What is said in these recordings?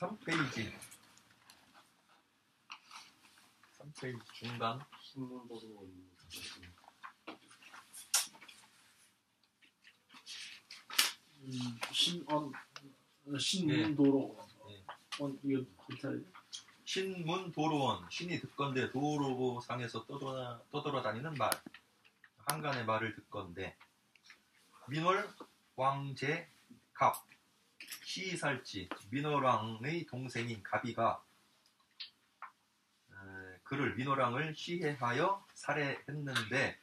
3페이지 3페이지 중간 신문도로 신문도로 예. 이거 어떻게 신문도로원 신이 듣건대 도로상에서 떠돌아다니는 말 한간의 말을 듣건대 민월 왕제 갑 시살지 민월왕의 동생인 갑이가 그를 민월왕을 시해하여 살해했는데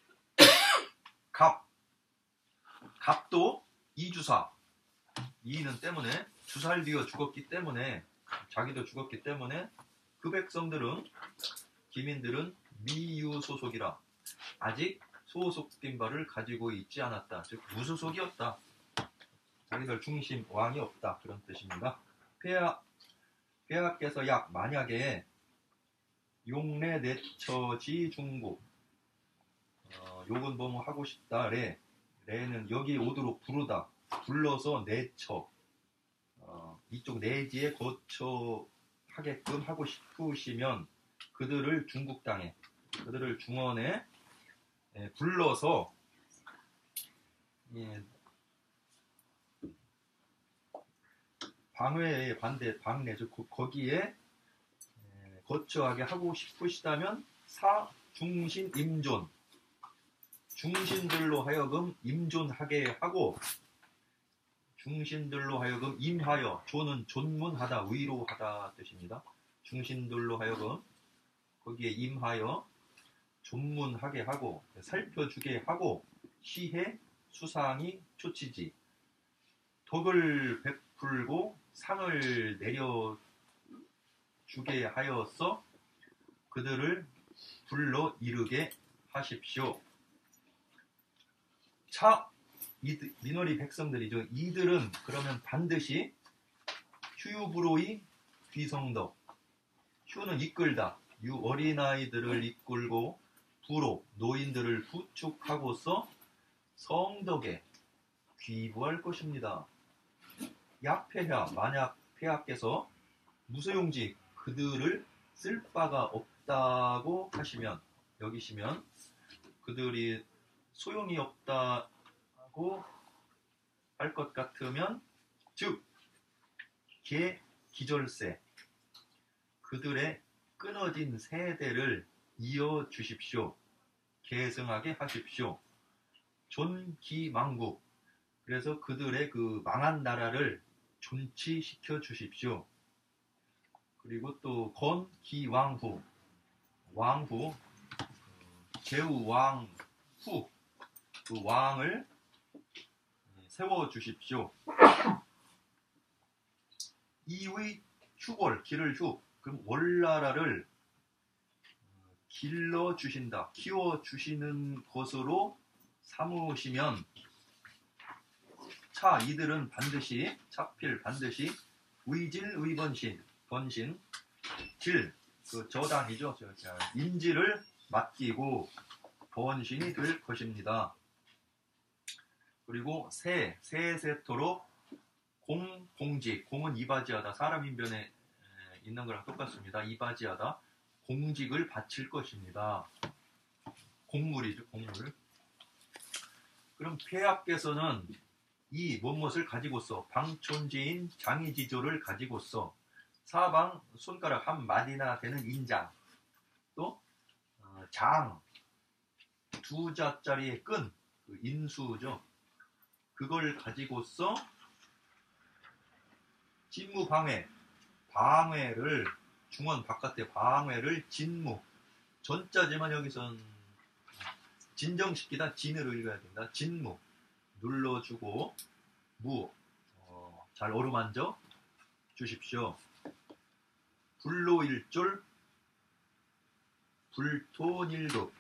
갑도 이주사 이는 때문에 주사를 뒤어 죽었기 때문에 자기도 죽었기 때문에 그 백성들은 기민들은 미유소속이라 아직 소속된 바를 가지고 있지 않았다. 즉 무소속이었다. 자기들 중심 왕이 없다. 그런 뜻입니다. 폐하께서 약 만약에 용례 내처지 중국 욕은 뭐뭐 하고 싶다. 레는 여기 오도록 부르다. 불러서 내처 이쪽 내지에 거처하게끔 하고 싶으시면 그들을 중국 땅에 그들을 중원에 불러서 방외의 반대 방내죠. 거기에 거처하게 하고 싶으시다면 사중신 임존 중신들로 하여금 임존하게 하고 중신들로 하여금 임하여 존은 존문하다 위로하다 뜻입니다. 중신들로 하여금 거기에 임하여 존문하게 하고 살펴주게 하고 시해 수상이 초치지 덕을 베풀고 상을 내려주게 하여서 그들을 불러 이르게 하십시오. 민월이 백성들이죠. 이들은 그러면 반드시 휴유부로의 귀성덕 휴는 이끌다 유 어린아이들을 이끌고 부로 노인들을 부축하고서 성덕에 귀부할 것입니다. 약폐하 만약 폐하께서 무소용지 그들을 쓸 바가 없다고 하시면 여기시면 그들이 소용이 없다고 할 것 같으면 즉 기절세 그들의 끊어진 세대를 이어주십시오. 계승하게 하십시오. 존기망국 그래서 그들의 그 망한 나라를 존치시켜 주십시오. 그리고 또 건기왕후 왕후 제후왕후 그 왕을 세워주십시오. 이의 휴골 기를 휴 그럼 월나라를 길러주신다 키워주시는 것으로 삼으시면 이들은 반드시 차필 반드시 의질 의번신 번신 질 그 저당이죠. 인지를 맡기고 번신이 될 것입니다. 그리고 세세토록 공직 공은 이바지하다 사람 인변에 있는 거랑 똑같습니다. 이바지하다 공직을 바칠 것입니다. 공물이죠. 공물. 그럼 폐하께서는 이 무엇을 가지고서 방촌지인 장이지조를 가지고서 사방 손가락 한 마디나 되는 인장 또 장 두 자짜리의 끈 그 인수죠. 그걸 가지고서 진무 방해를 중원 바깥에 방해를 진무 전자지만 여기선 진정시키다 진으로 읽어야 된다. 진무 눌러주고 잘 어루만져 주십시오. 불로일졸 불토일급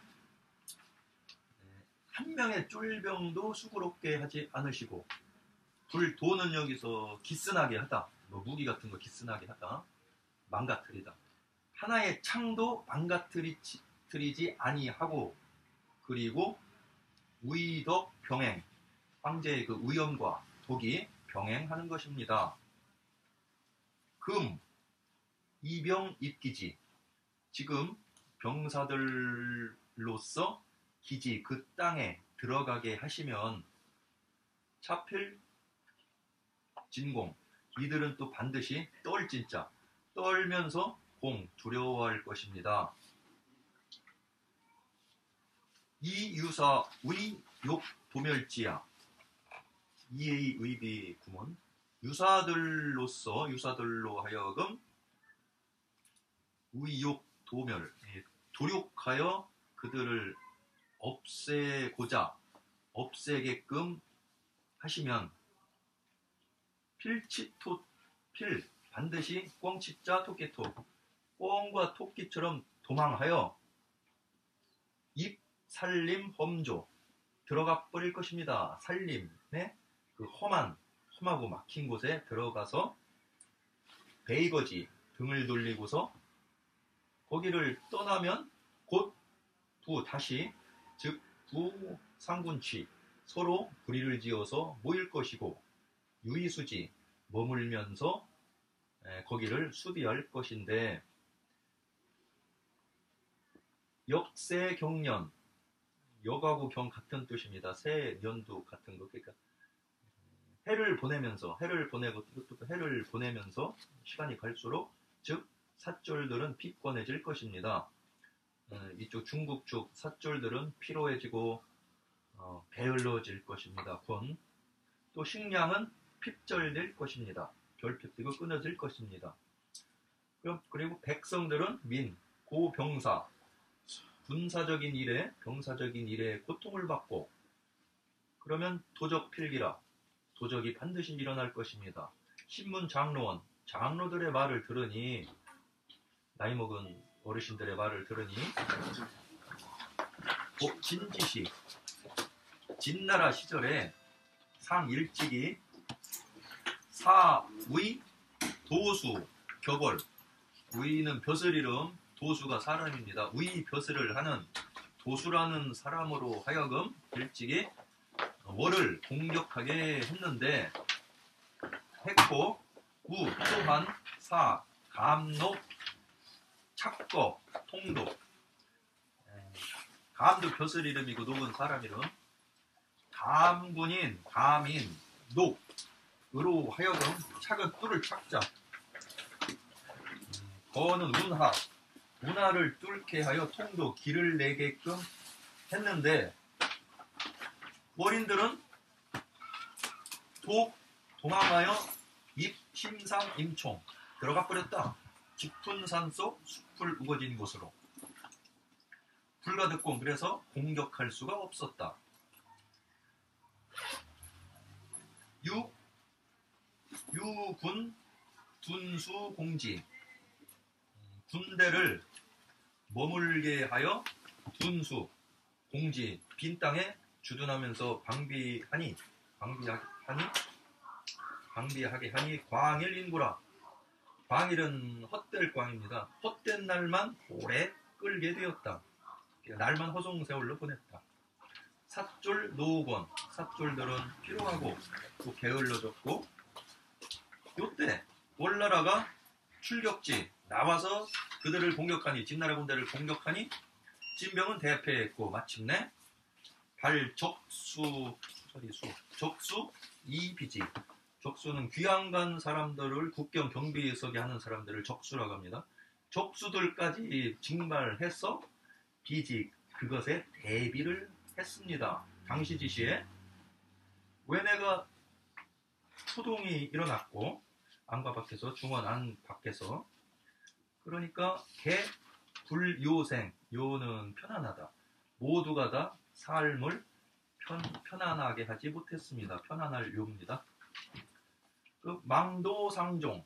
한 명의 쫄병도 수고롭게 하지 않으시고 불도는 여기서 기스나게 하다 뭐 무기 같은 거 기스나게 하다 망가뜨리다 하나의 창도 망가뜨리지 아니하고 그리고 위덕 병행 황제의 그 위엄과 독이 병행하는 것입니다. 금 이병 입기지. 지금 병사들로서 기지 그 땅에 들어가게 하시면 차필 진공. 이들은 또 반드시 떨진짜 떨면서 공 두려워할 것입니다. 이유사 의욕 도멸지야. 이의 의비 구문. 유사들로 하여금 의욕 도멸, 도륙하여 그들을 없애게끔 하시면 필 반드시 꿩치자 토끼토 꿩과 토끼처럼 도망하여 입살림 험조 들어가 버릴 것입니다. 살림의 그 험하고 막힌 곳에 들어가서 베이거지 등을 돌리고서 거기를 떠나면 곧 다시 즉 부상군치 서로 불의를 지어서 모일 것이고 유의수지 머물면서 거기를 수비할 것인데 역세경년 역하고 경 같은 뜻입니다. 새 년도 같은 거. 그러니까 해를 보내면서 시간이 갈수록 즉 삿졸들은 피곤해질 것입니다. 이쪽 중국 쪽 삿졸들은 피로해지고 게을러질 것입니다. 또 식량은 핍절될 것입니다. 결핍되고 끊어질 것입니다. 그리고 백성들은 고병사 병사적인 일에 고통을 받고 그러면 도적 필기라 도적이 반드시 일어날 것입니다. 신문 장로들의 말을 들으니 나이 먹은 어르신들의 말을 들으니 진지시 진나라 시절에 상일찍이 사의 도수 격월 의는 벼슬 이름 도수가 사람입니다. 의 벼슬을 하는 도수라는 사람으로 하여금 일찍이 월을 공격하게 했는데 했고 또한 감독 착거 통독 감도 벼슬 이름이고 녹은 사람 이름 감인 녹으로 하여금 착은 뚫을 착자 거는 운하를 뚫게 하여 통도 길을 내게끔 했는데 월인들은 도망하여 심상 임총 들어가 버렸다. 깊은 산속 숲을 우거진 곳으로 불가득공 그래서 공격할 수가 없었다. 유군 둔수 공지 군대를 머물게 하여 둔수 공지 빈 땅에 주둔하면서 방비하게 하니 광일 인구라. 광일은 헛될 광입니다. 헛된 날만 오래 끌게 되었다. 날만 허송세월로 보냈다. 삿졸 노건 삿졸들은 피로하고 또 게을러졌고 요때 월나라가 출격지 나와서 그들을 공격하니 진나라 군대를 공격하니 진병은 대패했고 마침내 적수 이비지 적수는 귀양 간 사람들을 국경 경비석에 하는 사람들을 적수라고 합니다. 적수들까지 징발해서 비지 그것에 대비를 했습니다. 당시 지시에 왜내가 초동이 일어났고 안과 밖에서 중원 안 밖에서 그러니까 불요생 요는 편안하다. 모두가 다 삶을 편안하게 하지 못했습니다. 편안할 요입니다. 그 망도상종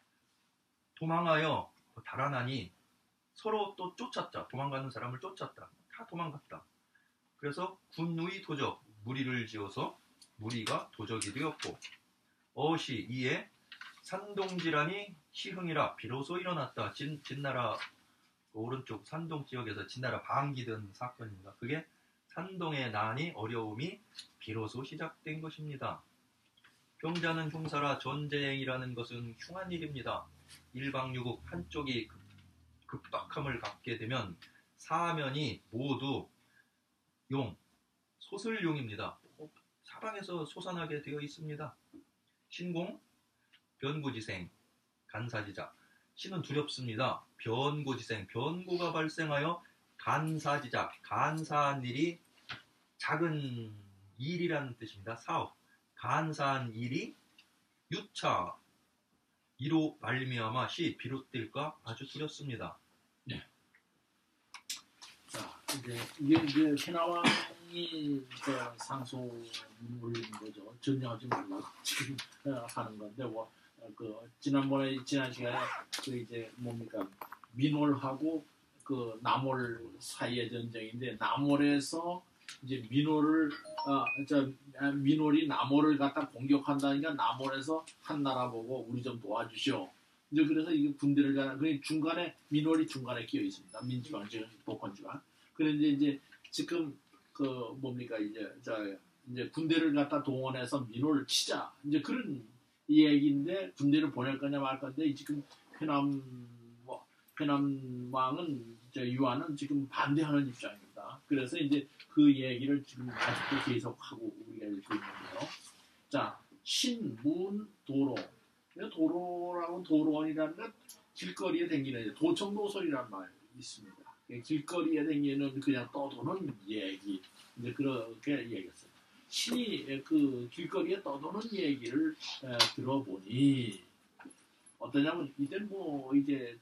도망하여 달아나니 서로 또 쫓았다. 도망가는 사람을 쫓았다. 다 도망갔다. 그래서 군누이 도적 무리를 지어서 무리가 도적이 되었고 어시 이에 산동질환이 시흥이라 비로소 일어났다. 진나라 오른쪽 산동 지역에서 진나라 방기든 사건입니다. 그게 산동의 난이 어려움이 비로소 시작된 것입니다. 병자는 흉사라 전쟁이라는 것은 흉한 일입니다. 일방유국 한쪽이 급박함을 갖게 되면 사면이 모두 소슬용입니다. 사방에서 솟아나게 되어 있습니다. 신공, 변고지생, 간사지작. 신은 두렵습니다. 변고지생, 변고가 발생하여 간사지작, 간사한 일이 작은 일이라는 뜻입니다. 사업, 간사한 일이 유차, 이로 말미암아 시 비롯될까 아주 두렵습니다. 자, 이게 해나왕이 상소문을 올린 거죠. 전혀하지 말라고 지금 하는 건데 지난 시간에 이제 뭡니까 민월하고 남월 사이의 전쟁인데 남월에서 이제 민월이 남월을 갖다 공격한다니까 남월에서 한 나라 보고 우리 좀 도와주시오. 이제 그래서 이게 군대를 가는 그 중간에 민월이 중간에 끼어 있습니다. 민지방 지금 복권지방. 그런데 이제 지금 뭡니까 이제 군대를 갖다 동원해서 민월을 치자. 이제 그런 얘기인데 군대를 보낼 거냐 말 건데 지금 회남 왕은 유한은 지금 반대하는 입장입니다. 그래서 이제 그 얘기를 지금 아직도 계속하고 우리가 읽고 있는데요. 자, 신문 도로. 도로라고 도로원이라는 건 길거리에 다니는 도청도솔이라는 말이 있습니다. 길거리에 다니는 그냥 떠도는 얘기. 이제 그렇게 얘기했어요. 신이 그 길거리에 떠도는 얘기를 들어보니 어떠냐면 이때 이제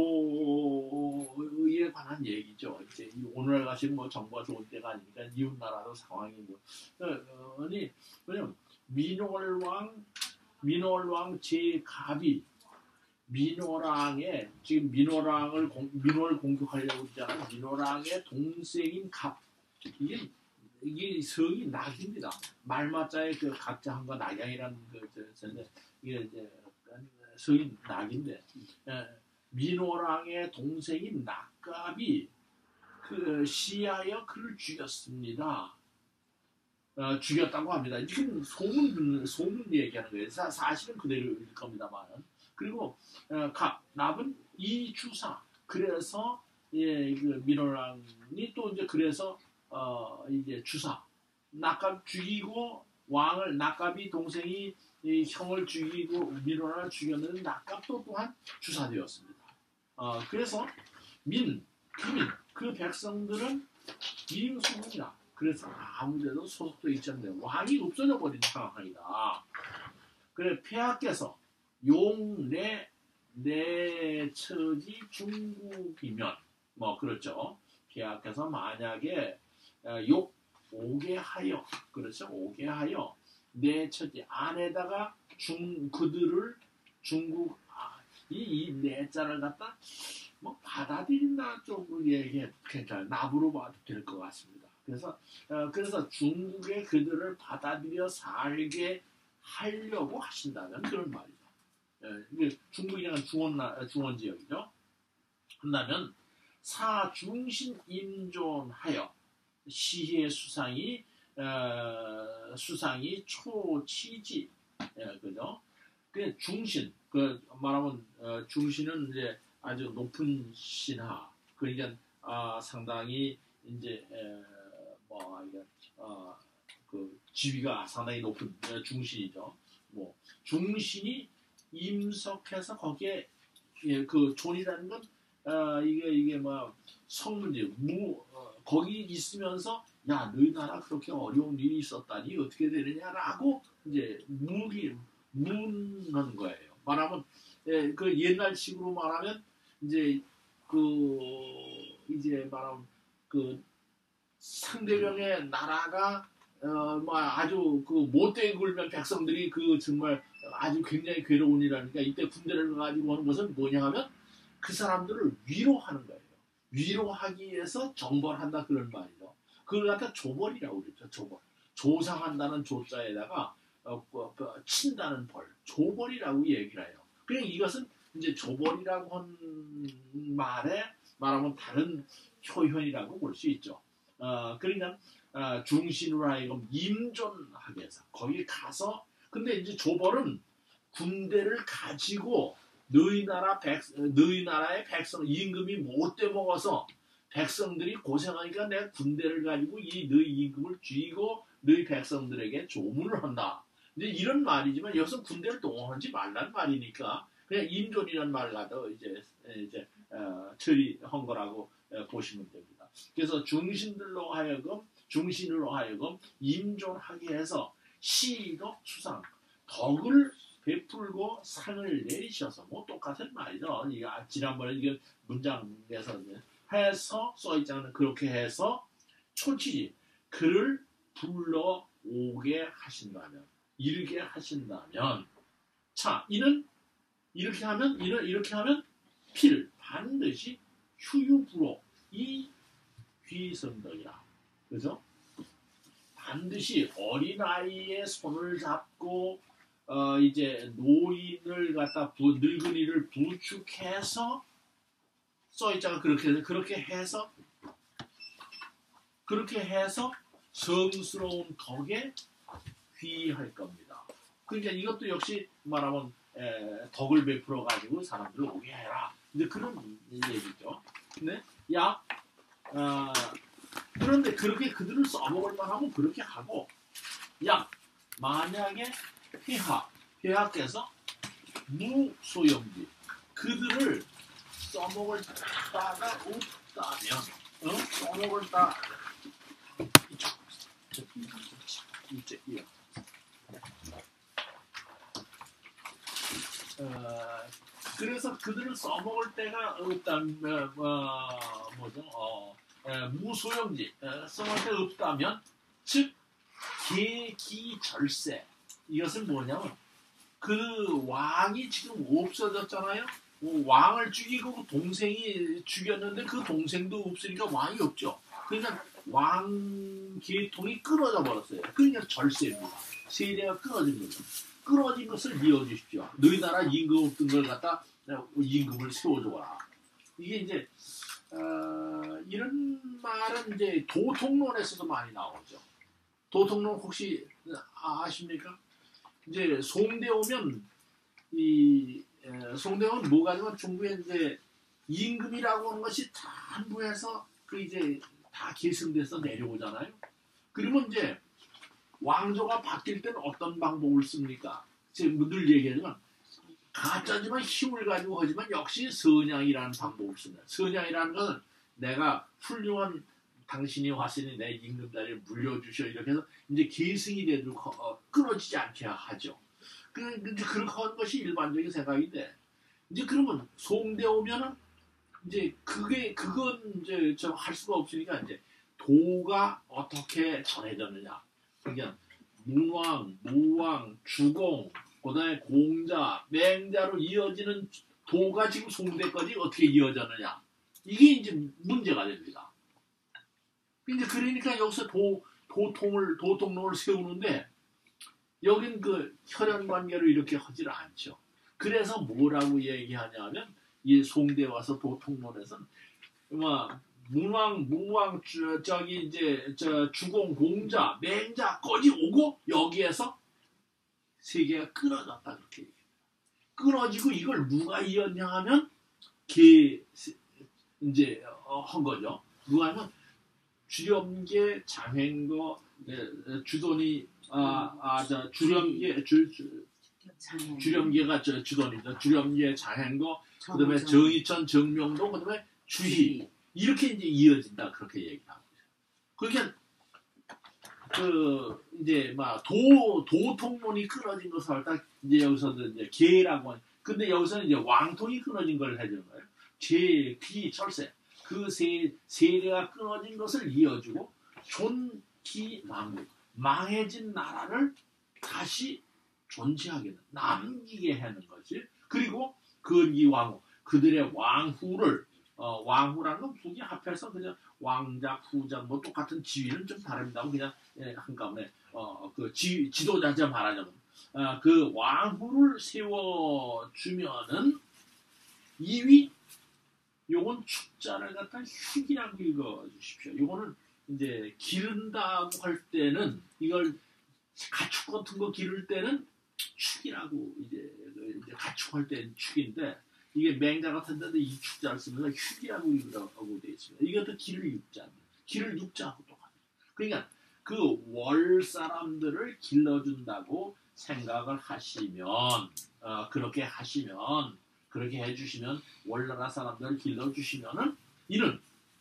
정보에 관한 얘기죠. 이제 오늘 같이 정보가 좋은 때가 아니니까 이웃 나라도 상황이 왜냐면 민월왕 제갑이 민호랑의 지금 민호를 공격하려고 했잖아요. 민호랑의 동생인 갑 이게 성이 낙입니다. 말마자의 각자함과 낙양이라는 이게 이제 성이 낙인데 민호랑의 동생인 낙갑이 시하여 그를 죽였습니다. 죽였다고 합니다. 지금 소문 얘기하는 거예요. 사실은 그대로일 겁니다만. 그리고 납은 이 주사. 그래서 민호랑이 또 이제 그래서 이제 주사. 낙갑 죽이고 낙갑이 동생이 형을 죽이고 민호랑을 죽였는데 낙갑도 또한 주사되었습니다. 그래서 기민 그 백성들은 기림수군이다. 그래서 아무데도 소속도 있지 않는데 왕이 없어져 버린 상황이다. 그래 폐하께서 내처지 중국이면 그렇죠. 폐하께서 만약에 오게 하여 그렇죠. 오게 하여 내처지 안에다가 그들을 중국 이 내자를 갖다 받아들인다 쪽으로 얘기해 괜찮아요. 납으로 봐도 될 것 같습니다. 그래서 중국에 그들을 받아들여 살게 하려고 하신다는 그런 말이죠. 중국이란 중원 지역이죠. 한다면 사중신 임존하여 시의 수상이 초치지 그죠? 그 중신 말하면 중신은 이제 아주 높은 신하 그러니까 상당히 이제 그 지위가 상당히 높은 중신이죠. 중신이 임석해서 거기에 그 존이라는 건 이게 성문제 거기 있으면서 야 너희 나라 그렇게 어려운 일이 있었다니 어떻게 되느냐라고 이제 묻는 거예요. 말하면 그 옛날식으로 말하면 이제 말하면 상대방의 나라가 아주 못되게 굴면 백성들이 정말 아주 굉장히 괴로운 일이라니까 이때 군대를 가지고 하는 것은 뭐냐 하면 그 사람들을 위로하는 거예요. 위로하기 위해서 정벌한다 그런 말이죠. 그걸 갖다 조벌이라고 그랬죠. 조벌. 조상한다는 조자에다가 친다는 벌. 조벌이라고 얘기를 해요. 그냥 이것은 이제 조벌이라고 한 말에 말하면 다른 표현이라고 볼 수 있죠. 그러니까 중신으로 하여금 임존하게 해서 거기 가서 근데 이제 조벌은 군대를 가지고 너희 나라의 백성 임금이 못돼 먹어서 백성들이 고생하니까 내가 군대를 가지고 이 너희 임금을 쥐고 너희 백성들에게 조문을 한다. 이제 이런 말이지만 여기서 군대를 동원하지 말란 말이니까 그냥 임존이라는 말을 갖다 이제 처리한 거라고 보시면 됩니다. 그래서 중신으로 하여금 임존하게 해서 시덕 수상 덕을 베풀고 상을 내리셔서 뭐 똑같은 말이죠. 이게 지난번에 이게 문장에서 해서 써있잖아요. 그렇게 해서 초치지 그를 불러 오게 하신다면 이르게 하신다면 자 이는 이렇게 하면 필 반드시 휴유부로 이 귀성덕이라 그래서 반드시 어린아이의 손을 잡고 이제 노인을 갖다 늙은이를 부축해서 써있잖아. 그렇게 해서 성스러운 덕에 귀할 겁니다. 그러니까 이것도 역시 말하면 덕을 베풀어 가지고 사람들을 오게 해라. 이제 그런 얘기죠. 근데 그런데 그렇게 그들을 써먹을 만하면 그렇게 하고 만약에 폐하께서 무소용지 그들을 써먹을 따가 없다면 써먹을 따 그래서 그들을 써먹을 때가 없다면 무소용지 써먹을 때 없다면 즉 계기절세 이것은 뭐냐면 그 왕이 지금 없어졌잖아요. 왕을 죽이고 동생이 죽였는데 그 동생도 없으니까 왕이 없죠. 그러니까 왕 계통이 끊어져 버렸어요. 그러니까 절세입니다. 세대가 끊어진 거죠. 끊어진 것을 이어주십시오. 너희 나라 임금 없던 걸 갖다 임금을 세워줘라. 이게 이제 이런 말은 이제 도통론에서도 많이 나오죠. 도통론 혹시 아십니까? 이제 송대 오면 송대 오면 뭐가 되면 중국에 이제 임금이라고 하는 것이 다 한부해서 그 이제 다 계승돼서 내려오잖아요. 그러면 이제 왕조가 바뀔 때는 어떤 방법을 씁니까? 제가 늘 얘기하지만 가짜지만 힘을 가지고 하지만 역시 선양이라는 방법을 씁니다. 선양이라는 것은 내가 훌륭한 당신이 왔으니 내 임금 자리를 물려주셔 이렇게 해서 이제 계승이 되도록 끊어지지 않게 하죠. 그렇게 하는 것이 일반적인 생각인데 이제 그러면 송대 오면은 이제 그건 이제 저 할 수가 없으니까 이제 도가 어떻게 전해졌느냐. 그러니까 문왕, 무왕, 주공, 그다음에 공자, 맹자로 이어지는 도가 지금 송대까지 어떻게 이어졌느냐. 이게 이제 문제가 됩니다. 이제 그러니까 여기서 도통론을 세우는데 여긴 그 혈연 관계로 이렇게 하질 않죠. 그래서 뭐라고 얘기하냐면 이 송대 와서 도통론에서는 문왕, 무왕, 주공, 공자, 맹자까지 오고 여기에서 세계가 끊어졌다 그렇게 얘기해요. 끊어지고 이걸 누가 이었냐 하면 이제 한 거죠. 누가 하면 주렴계, 장행거, 주돈이 주렴계가 주돈이죠. 주렴계, 장행거, 그다음에 정의천, 정명도, 그다음에 주희 이렇게 이제 이어진다 그렇게 얘기하고 있어요. 그러니까 이제 막 도통론이 끊어진 것을 딱 이제 여기서도 이제 계라고 하는. 근데 여기서는 이제 왕통이 끊어진 걸 해주는 거예요. 계기 철새 그 세대가 끊어진 것을 이어주고 존기 망국 망해진 나라를 다시 존재하게 남기게 하는 거지. 그리고 근기 왕후 그들의 왕후를 왕후라는 건 북이 합해서 그냥 왕작, 후작 뭐 똑같은 지위는 좀 다릅니다. 그냥 한꺼번에 그 지도자자 말하자면 그 왕후를 세워주면은 2위 요건 축자를 갖다 휴기라고 읽어주십시오. 요거는 이제 기른다고 할 때는 이걸 가축 같은 거 기를 때는 축이라고 이제 가축할 때 축인데 이게 맹자 같은 데도 이 축자를 쓰면서 휴기라고 하고 되어 있습니다. 이것도 길을 육자, 길을 육자하고 똑같아요. 그러니까 그 월 사람들을 길러준다고 생각을 하시면 그렇게 하시면 그렇게 해주시면 월나라 사람들을 길러주시면은 이는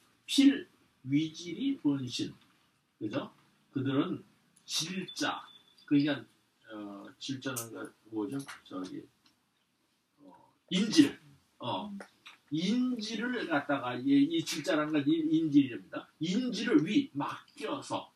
필위질이 본신, 그죠? 그들은 질자, 그러니까 질자는 뭐죠? 인질, 인질을 갖다가 이 질자라는 건 인질입니다. 인질을 맡겨서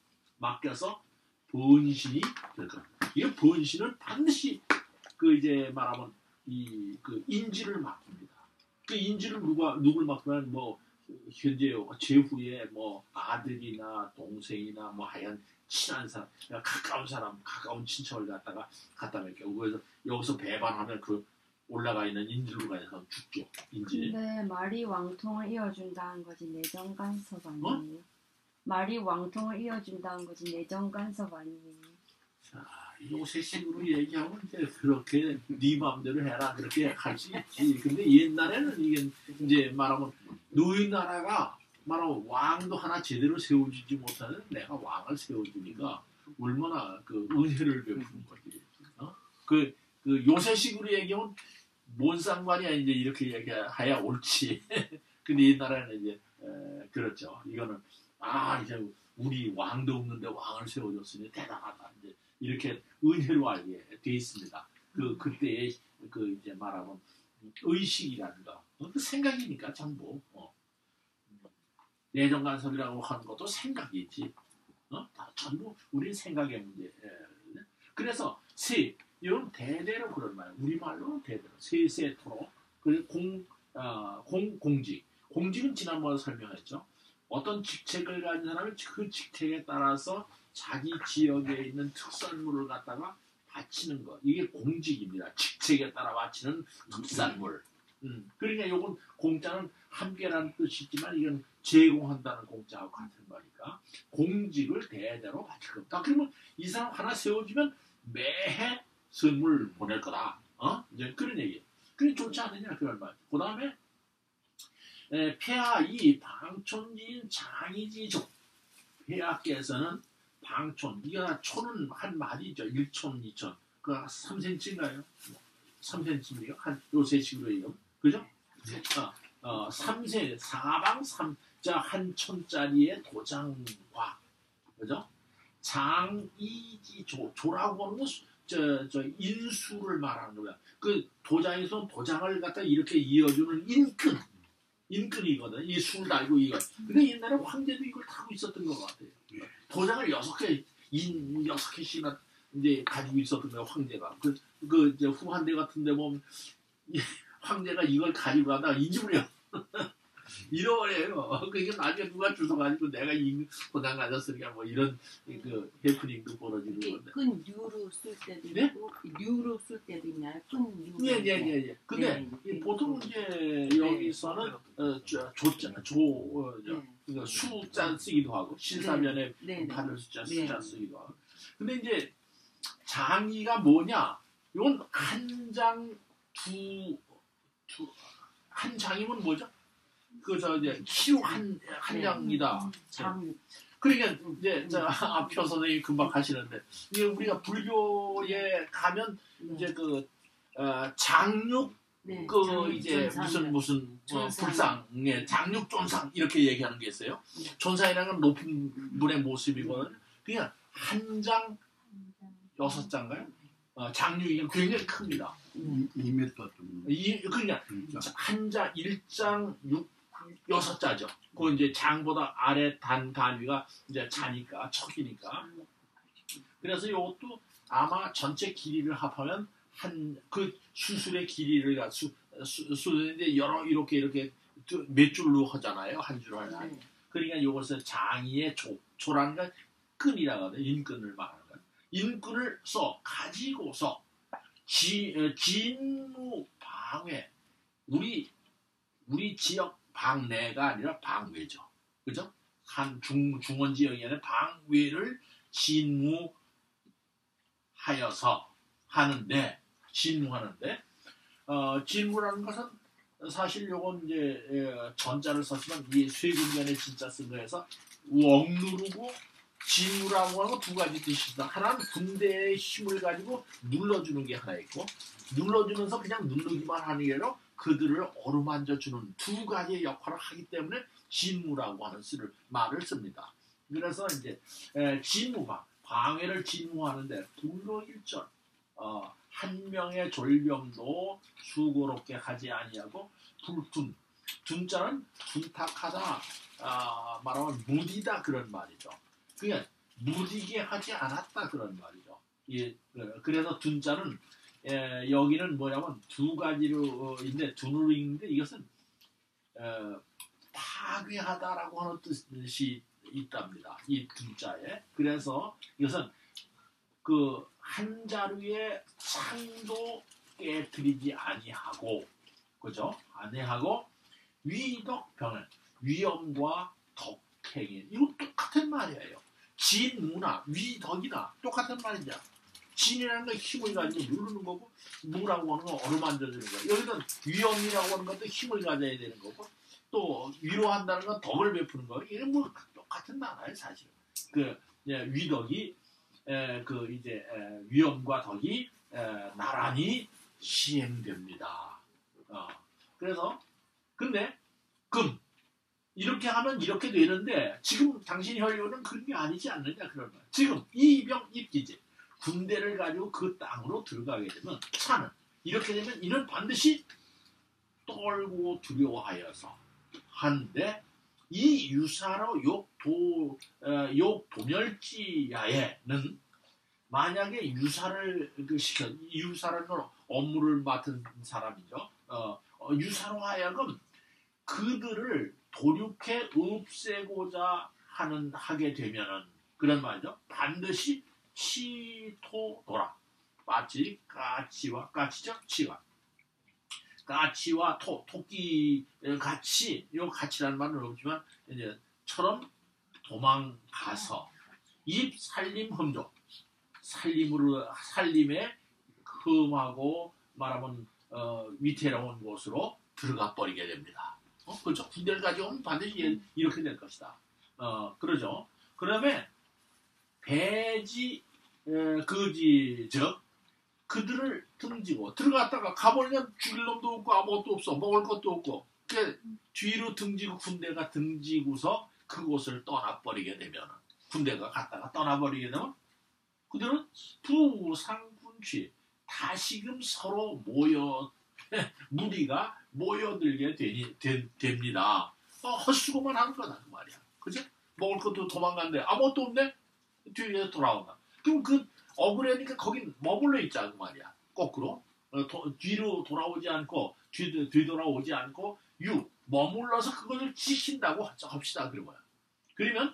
본신이 될 겁니다. 이 본신은 반드시 그 이제 말하면 그 인질을 맡깁니다. 그 인질을 누굴 맡기면 뭐 현재 제후에 뭐 아들이나 동생이나 뭐 하여간 친한 사람, 가까운 친척을 갖다 맡겨. 그래서 여기서 배반하면 그 올라가 있는 인질로 가서 죽죠. 인질. 근데 말이 왕통을 이어준다는 거지 내정 간섭 아니에요? 말이 왕통을 이어준다는 거지 내정 간섭 아니에요? 자, 요새식으로 얘기하면 이제 그렇게 네 마음대로 해라 그렇게 할 수 있지. 근데 옛날에는 이게 이제 말하면 너희 나라가 말하면 왕도 하나 제대로 세워주지 못하는 내가 왕을 세워주니까 얼마나 그 은혜를 베푸는 거지. 그 요새식으로 얘기하면 뭔 상관이야 이제 이렇게 얘기해야 옳지. 근데 옛날에는 이제 그렇죠. 이거는 이제 우리 왕도 없는데 왕을 세워줬으니 대단하다. 이제 이렇게 은혜로 알게 돼 있습니다. 그때의 이제 말하면 의식이라는 거, 그 생각이니까 전부. 내정 간섭이라고 하는 것도 생각이지. 다 전부 우리 생각의 문제. 그래서 이건 대대로 그런 말. 우리말로 대대로 세세토록. 그리고 공직. 공직은 지난번에 설명했죠. 어떤 직책을 가진 사람이 그 직책에 따라서 자기 지역에 있는 특산물을 갖다가 바치는 것. 이게 공직입니다. 직책에 따라 바치는 특산물. 그러니까 이건 공짜는 함께라는 뜻이지만 이건 제공한다는 공짜하고 같은 거니까 공직을 대대로 바칠 겁니다. 그러면 이 사람 하나 세워주면 매해 선물 보낼 거다. 이제 그런 얘기예요. 그게 좋지 않느냐 그런 말. 그 다음에 폐하 이 방촌지인 장이지종. 폐하께서는 방촌, 이거 촌은 한 마디죠. 1촌, 2촌. 그 3cm인가요? 3cm입니까? 한 요새 식으로 얘기하면. 그죠? 3세, 사방 3자 한 촌짜리의 도장과, 그죠? 장이지조, 조라고 하는 건 인수를 말하는 거야. 그 도장에서 도장을 갖다 이렇게 이어주는 인근이거든. 이 술 달고 이거. 근데 옛날에 황제도 이걸 타고 있었던 것 같아요. 도장을 6개씩이나 이제 가지고 있었던 거예요, 황제가. 이제 후한대 같은데 보면 황제가 이걸 가지고 가다가 잊어버려. 잃어버려요. 그러니까 나중에 누가 주워가지고 내가 이 도장 가졌으니까 뭐 이런 그 해프닝도 벌어지는 건데. 큰 뉴로 쓸 때도 네? 있고 뉴로 쓸 때도 있나요? 큰 뉴. 예. 근데 보통 이제 여기서는 수자 쓰기도 하고 실사면에 받을 숫자 쓰기도 하고. 근데 이제 장이가 뭐냐? 이건 한 장이면 뭐죠? 이제 키로 한 장이다. 장. 그러니까 이제 앞표 선생님이 금방 하시는데 이게 우리가 불교에 가면 이제 장육 이제 무슨 불상의 장육존상 이렇게 얘기하는 게 있어요. 존상이라는 건 높은 분의 모습이거든요. 그냥 한 장 6장가요? 장육이 굉장히 큽니다. 2m 정도. 그냥 한 장 1장 6자죠. 그 이제 장보다 아래 단위가 이제 자니까 척이니까. 그래서 이것도 아마 전체 길이를 합하면 그 수술의 길이를 수술인데 이렇게 몇 줄로 하잖아요. 한 줄 하나. 그러니까 이것을 장이의 조라는 건 끈이라고 하거든요. 인끈을 말하는 거예요. 인끈을 가지고서 진무 방외 우리 지역 방내가 아니라 방외죠. 그죠? 한 중원 지역에는 방외를 진무하여서 진무하는데 진무라는 것은 사실 요건 이제 전자를 썼지만 이 쇠군간에 진짜 쓴 거에서 억누르고 진무라고 하는 거 두 가지 뜻이 있다. 하나는 군대의 힘을 가지고 눌러주는 게 하나 있고 눌러주면서 그냥 누르기만 하는 게 아니라 그들을 어루만져주는 두 가지의 역할을 하기 때문에 진무라고 하는 말을 씁니다. 그래서 이제 진무가 방해를 진무하는데 불로일전 한 명의 졸병도 수고롭게 하지 아니하고 불둔 둔자는 둔탁하다 말하면 무디다 그런 말이죠. 그냥 무디게 하지 않았다 그런 말이죠. 예, 그래서 둔자는 여기는 뭐냐면 두 가지로 인데 둔으로 읽는데 이것은 파괴하다라고 하는 뜻이 있답니다. 이 둔자에. 그래서 이것은 그 한 자루의 창도 깨뜨리지 아니하고, 그죠? 아니하고 위덕병을 위엄과 덕행이 이거 똑같은 말이에요. 진무나 위덕이나 똑같은 말이죠. 진이라는 건 힘을 가지고 누르는 거고 무라고 하는 건 어루만져주는 거예요. 여기는 위엄이라고 하는 것도 힘을 가져야 되는 거고 또 위로한다는 건 덕을 베푸는 거예요. 이건 뭐 똑같은 말이에요, 사실은. 그 위덕이 그 이제 위엄과 덕이 나란히 시행됩니다. 그래서 근데 이렇게 하면 이렇게 되는데 지금 당신 혈류는 그런 게 아니지 않느냐 그런 거야. 지금 이병 입기지 군대를 가지고 그 땅으로 들어가게 되면 차는 이렇게 되면 이는 반드시 떨고 두려워하여서 한데 이 유사로 욕도멸지야에는 만약에 유사를 유사라는 건 업무를 맡은 사람이죠. 유사로 하여금 그들을 도륙해 없애고자 하게 되면은 그런 말이죠. 반드시 치토도라. 마치 까치와 토끼 같이 요 같이라는 말은 없지만 이제 처럼 도망가서 입 살림 험조 살림에 흠하고 말하면 위태로운 곳으로 들어가 버리게 됩니다. 그렇죠? 군대를 가져오면 반드시 이렇게 될 것이다. 그러죠. 그다음에 배지 거지 즉 그들을 등지고 들어갔다가 가버리면 죽일 놈도 없고 아무것도 없어 먹을 것도 없고 그 뒤로 등지고 군대가 등지고서 그곳을 떠나버리게 되면 군대가 갔다가 떠나버리게 되면 그들은 부상군취 다시금 서로 무리가 모여들게 됩니다. 헛수고만 하는 거다 그 말이야. 그죠? 먹을 것도 도망간대 아무것도 없네. 뒤에 돌아온다. 그럼 그 억울하니까 거긴 머물러 있자 그 말이야. 거꾸로 뒤로 돌아오지 않고 뒤돌아오지 않고 머물러서 그것을 지킨다고 합시다 그런 거야. 그러면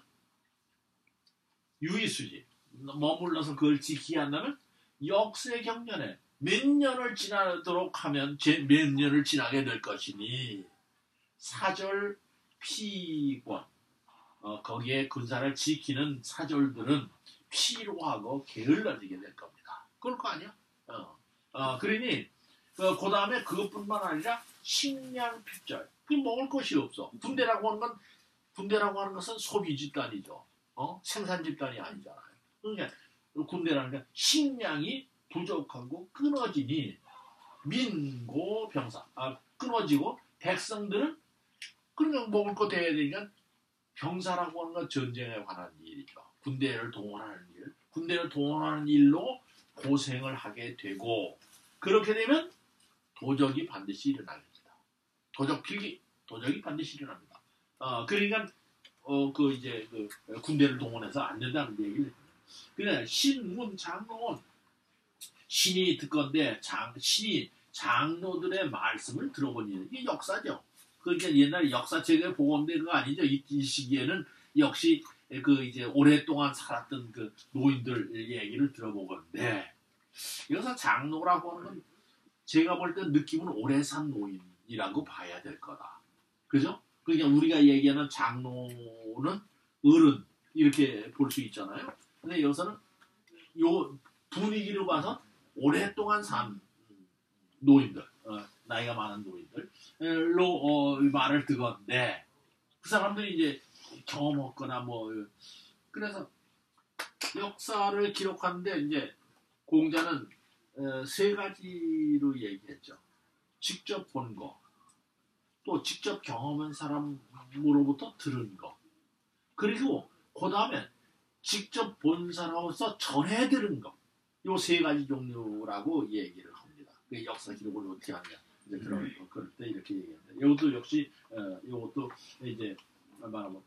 유의수지. 머물러서 그걸 지키게 한다면 역세경년에 몇 년을 지나도록 하면 몇 년을 지나게 될 것이니 사절 피권 거기에 군사를 지키는 사절들은 피로하고 게을러지게 될 겁니다. 그럴 거 아니야? 그러니 그 다음에 그것뿐만 아니라 식량핍절. 먹을 것이 없어. 군대라고 하는 것은 소비 집단이죠. 생산 집단이 아니잖아요. 그러니까 군대라는 게 식량이 부족하고 끊어지니 민고 병사 끊어지고 백성들은 그냥 먹을 거 돼야 되니까 병사라고 하는 건 전쟁에 관한 일이죠. 군대를 동원하는 일로 고생을 하게 되고 그렇게 되면 도적이 반드시 일어납니다. 도적이 반드시 일어납니다. 그러니까 군대를 동원해서 안 된다는 얘기를 해요. 그래 신문 장로원 신이 듣건데 신이 장로들의 말씀을 들어보니 이게 역사죠. 그러니까 옛날 역사책에 보건데 그거 아니죠. 이 시기에는 역시 이제 오랫동안 살았던 그 노인들 얘기를 들어보건데 여기서 장로라고 하는 건 제가 볼 때 느낌은 오래 산 노인이라고 봐야 될 거다. 그죠? 그러니까 우리가 얘기하는 장로는 어른 이렇게 볼 수 있잖아요. 근데 여기서는 요 분위기를 봐서 오랫동안 산 노인들, 나이가 많은 노인들로 말을 듣건데 그 사람들이 이제 경험 없거나 뭐 그래서 역사를 기록하는데 이제 공자는 세 가지로 얘기했죠. 직접 본 거, 또 직접 경험한 사람으로부터 들은 거, 그리고 그 다음에 직접 본 사람으로서 전해 들은 거. 요 세 가지 종류라고 얘기를 합니다. 그 역사 기록을 어떻게 하냐. 이제 그럴 때 이렇게 얘기합니다. 이것도 역시 이것도 이제 말하면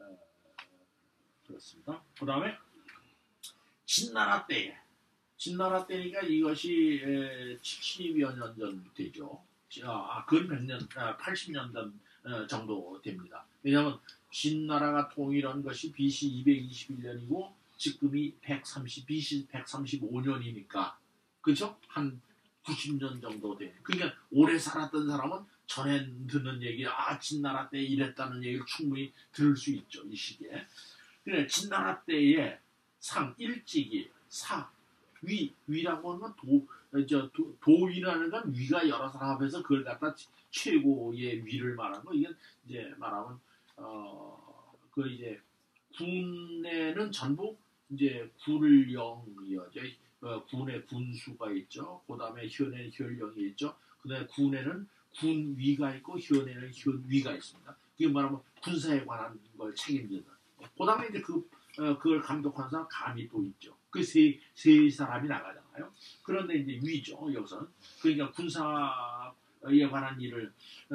그렇습니다. 그 다음에 진나라 때니까 이것이 70여 년 전 되죠. 근 100년, 80년 전 정도 됩니다. 왜냐하면 진나라가 통일한 것이 BC 221년이고 지금이 BC 135년이니까 그죠? 한 90년 정도 돼. 그러니까 오래 살았던 사람은 전에 듣는 얘기, 진나라 때 이랬다는 얘기를 충분히 들을 수 있죠. 이 시기에. 그래 진나라 때의 상, 일찍이, 사, 위라고 하는 건 도위라는 건 위가 여러 사람 앞에서 그걸 갖다 최고의 위를 말하는 거. 이게 이제 말하면 그 이제 군에는 전부 이제 군령이어죠. 군에 군수가 있죠. 그 다음에 현에는 현령이 있죠. 그 다음에 군에는 군위가 있고 현에는 현위가 있습니다. 그게 말하면 군사에 관한 걸 책임지는. 그 다음에 이제 그걸 감독하는 사람 감이 또 있죠. 그 세 사람이 나가잖아요. 그런데 이제 위죠, 여기서는. 그러니까 군사에 관한 일을,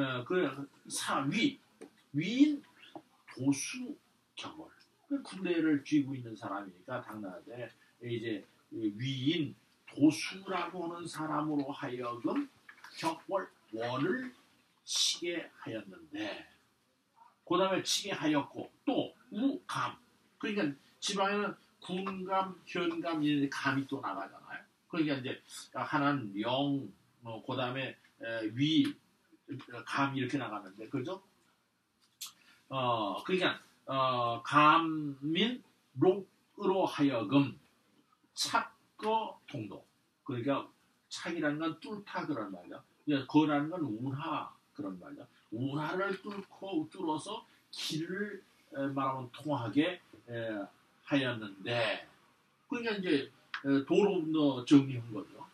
위인 도수 격월. 군대를 쥐고 있는 사람이니까 당나라에 이제 위인 도수라고 하는 사람으로 하여금 격월 원을 치게 하였는데, 그 다음에 치게 하였고, 또 우감. 그러니까 지방에는 군감, 현감, 이런 감이 또 나가잖아요. 그러니까 이제 하나는 영, 그 다음에 위, 감 이렇게 나가는데, 그죠? 그러니까 감민 록으로 하여금 착거 통도. 그러니까 착이라는 건 뚫다 그런 말이야. 거라는 건 운하 그런 말이야. 운하를 뚫어서 길을 말하면 통하게 하였는데, 그러니까 이제 도로 정리한 거죠.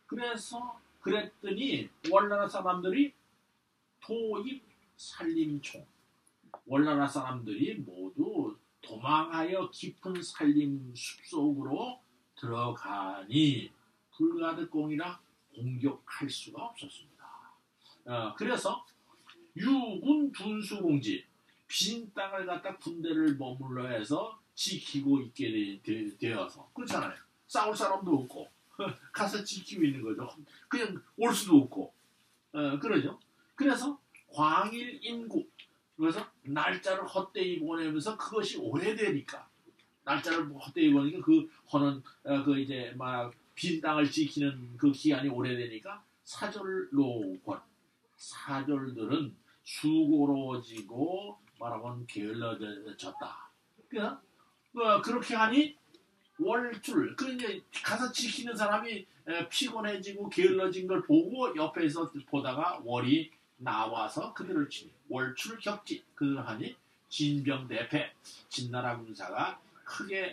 그랬더니 월나라 사람들이 도입 산림총, 월나라 사람들이 모두 도망하여 깊은 산림 숲속으로 들어가니 불가득공이라 공격할 수가 없었습니다. 그래서 유군 둔수공지, 빈 땅을 갖다 군대를 머물러 해서 지키고 있게 되어서 그렇잖아요. 싸울 사람도 없고 가서 지키고 있는 거죠. 그냥 올 수도 없고 그러죠. 그래서 광일 인구, 그래서 날짜를 헛되이 보내면서 그것이 오래되니까 날짜를 헛되이 보니까 그 이제 막 빈 땅을 지키는 그 기간이 오래되니까 사절로권, 사절들은 수고로워지고 말하면 게을러졌다. 그렇게 하니 월출, 이제 가서 지키는 사람이 피곤해지고 게을러진 걸 보고 옆에서 보다가 월이 나와서 그들을 치니 월출 격지. 그들 하니 진병대패, 진나라 군사가 크게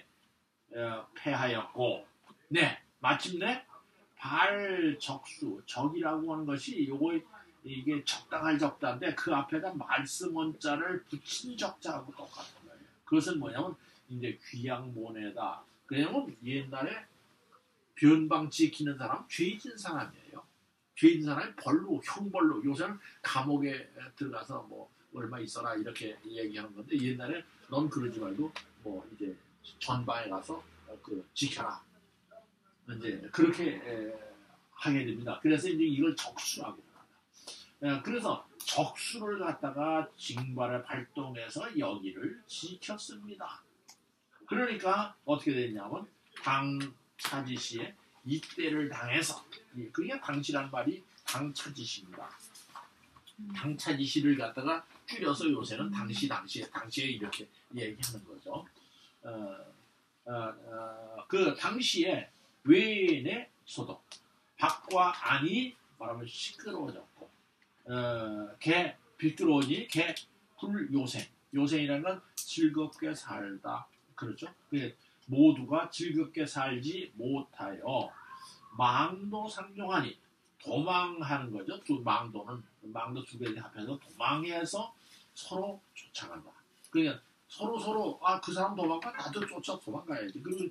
패하였고, 네, 마침내 발적수, 적이라고 하는 것이 이게 적당할 적자인데 그 앞에다 말씀 원자를 붙인 적자하고 똑같은 거예요. 그것은 뭐냐면 이제 귀양모네다. 그냐면 옛날에 변방 지키는 사람 죄진 사람이에요. 죄진 사람이 벌로, 형벌로. 요새는 감옥에 들어가서 뭐 얼마 있어라 이렇게 얘기하는 건데, 옛날에 넌 그러지 말고 뭐 이제 전방에 가서 지켜라. 이제 그렇게 하게 됩니다. 그래서 이제 이걸 적수라고 합니다. 그래서 적수를 갖다가 징발을 발동해서 여기를 지켰습니다. 그러니까 어떻게 됐냐면 당차지시에 이때를 당해서, 그러니까 당시란 말이 당차지시입니다. 당차지시를 갖다가 줄여서 요새는 당시에 이렇게 얘기하는 거죠. 그 당시에 외인의 소독. 밖과 안이 말하면 시끄러워졌고, 개 비끄러우니 개 불요생. 요생이라는 건 즐겁게 살다. 그렇죠? 모두가 즐겁게 살지 못하여 망도상종하니 도망하는 거죠. 망도 두 개를 합해서 도망해서 서로 쫓아간다. 그러니까 서로 그 사람 도망가 나도 쫓아 도망가야지. 그리고